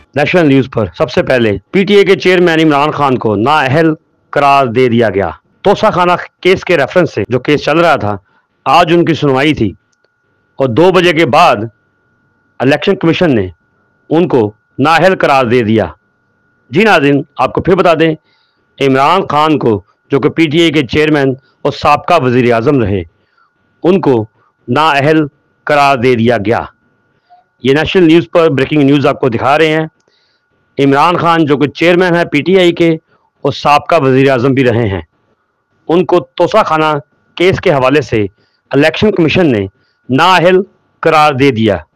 National news पर सबसे पहले पीटीए के चेयरमैन इमरान खान को नाअहल करार दे दिया गया। तोसा खाना केस के रेफरेंस से जो केस चल रहा था, आज उनकी सुनवाई थी और 2 बजे के बाद इलेक्शन कमीशन ने उनको नाअहल करार दे दिया। जी नाज़रीन, आपको फिर बता दें, इमरान खान को जो कि पीटीए के चेयरमैन और साबका वज़ीर आज़म रहे, उनको नाअहल करार दे दिया गया। ये नेशनल न्यूज़ पर ब्रेकिंग न्यूज़ आपको दिखा रहे हैं। इमरान खान जो कि चेयरमैन है पीटीआई के और साबका वज़ीर आज़म भी रहे हैं, उनको तोसा खाना केस के हवाले से इलेक्शन कमीशन ने नाअहल करार दे दिया।